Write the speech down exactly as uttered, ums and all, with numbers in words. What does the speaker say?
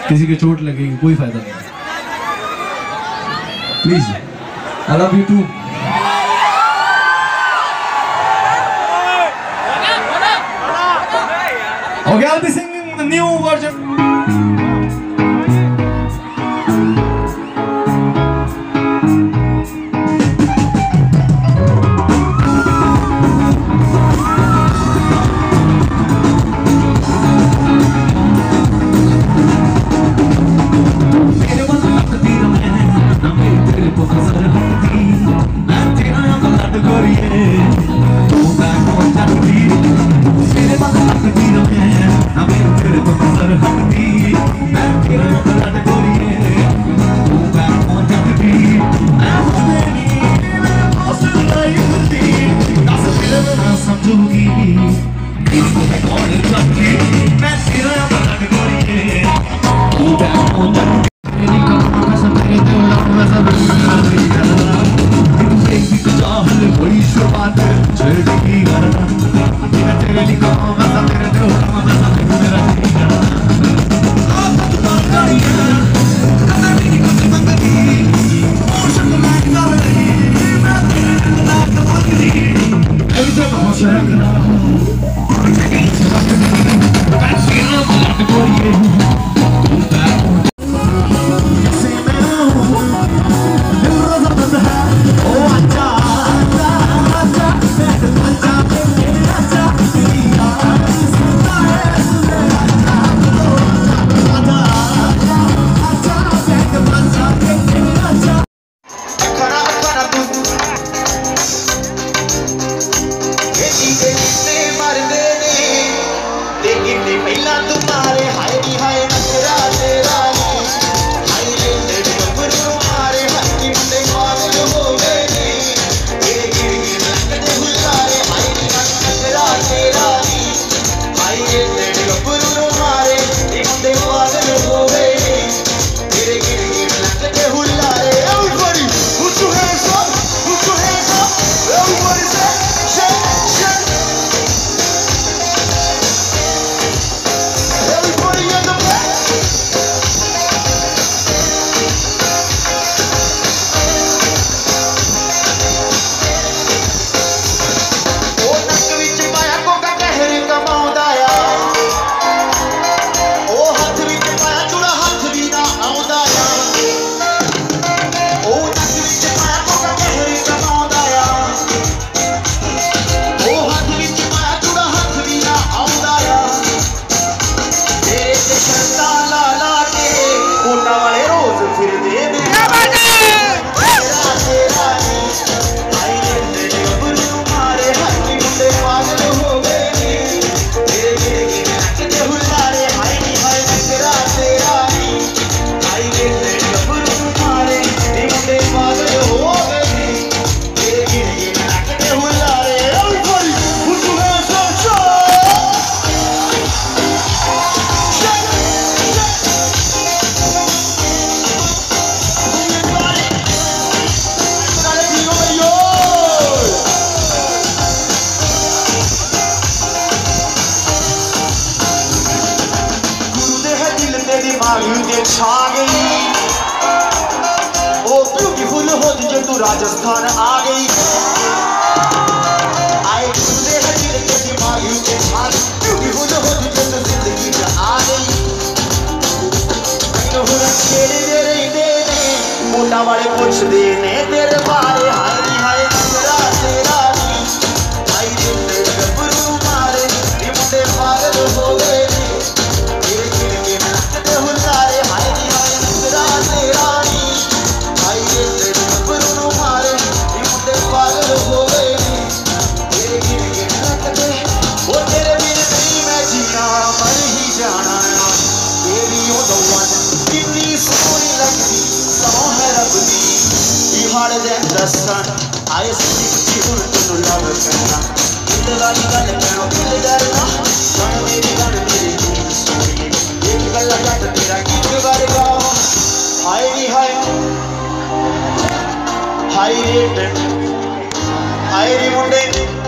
किसी की चोट लगेगी, कोई फायदा नहीं। Please, I love you too. Okay, I'll be singing the new version. Rajasthan आ गई आए ब्यूटीफुल हो तुझे तो जिंदगी में आ गई छेड़े दे रही दे मोटा वाले पुछ दे ने तेरे बारे हाय हाय तेरा तेरा हाय तेरे गबरू मारे मुंडे पागल हो गए तेरे खिड़की में नचते हुल्लारे हाय हाय तेरा तेरा हाय तेरे गबरू मारे मुंडे पागल हो गए तेरे खिड़की में नचते वो तेरे बिन नहीं मैं जीना मर ही जाना तेरी ओ द वन कितनी सोहनी लगदी सौ है रब दी हाड़ दे दसन आए सच्ची सच्ची हुण तैनूं लव करना दिल वाली गल कहणों दिल डरना सुण मेरी गल मेरी धूम सोहणी एक गल्ला जट तेरा गीत वर्गा हाय नी हाय हाय रे हाय रे मुंडे